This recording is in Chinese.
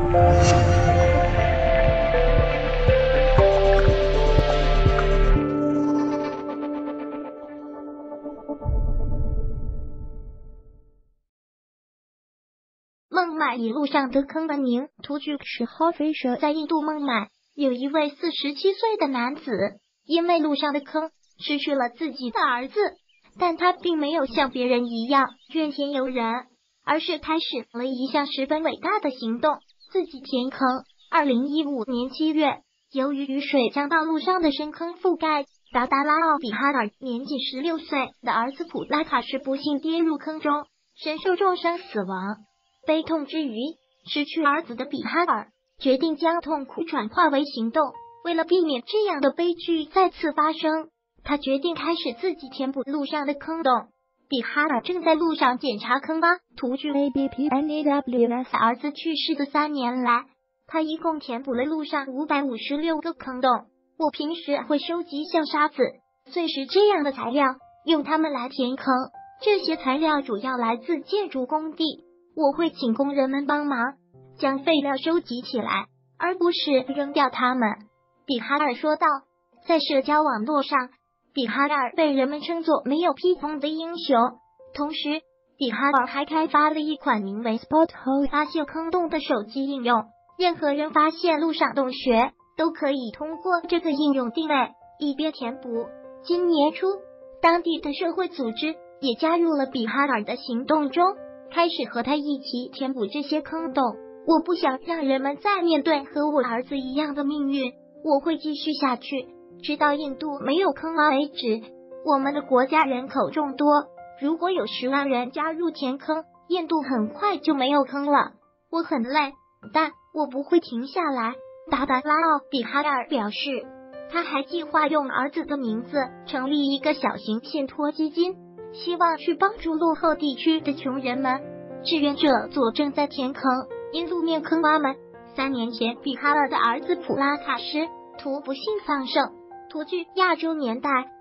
孟买一路上得坑闻名，图剧10号飞蛇在印度孟买，有一位47岁的男子，因为路上的坑失去了自己的儿子，但他并没有像别人一样怨天尤人，而是开始了一项十分伟大的行动，自己填坑。2015年7月，由于雨水将道路上的深坑覆盖，达达拉奥比哈尔年仅16岁的儿子普拉卡什不幸跌入坑中，身受重伤死亡。悲痛之余，失去儿子的比哈尔决定将痛苦转化为行动。为了避免这样的悲剧再次发生，他决定开始自己填补路上的坑洞。比哈尔正在路上检查坑洼。图据 ABPNAWS 儿子去世的3年来，他一共填补了路上556个坑洞。我平时会收集像沙子、碎石这样的材料，用它们来填坑。这些材料主要来自建筑工地，我会请工人们帮忙将废料收集起来，而不是扔掉它们。比哈尔说道。在社交网络上，比哈尔被人们称作没有披风的英雄。同时，比哈尔还开发了一款名为 Spot Hole 发现坑洞的手机应用，任何人发现路上洞穴都可以通过这个应用定位，一边填补。今年初，当地的社会组织也加入了比哈尔的行动中，开始和他一起填补这些坑洞。我不想让人们再面对和我儿子一样的命运，我会继续下去，直到印度没有坑洼为止。我们的国家人口众多，如果有10万人加入填坑，印度很快就没有坑了。我很累，但我不会停下来。达达拉奥比哈尔表示，他还计划用儿子的名字成立一个小型信托基金，希望去帮助落后地区的穷人们。志愿者组正在填坑，因路面坑洼们。3年前，比哈尔的儿子普拉卡什图不幸丧生。图据亚洲年代。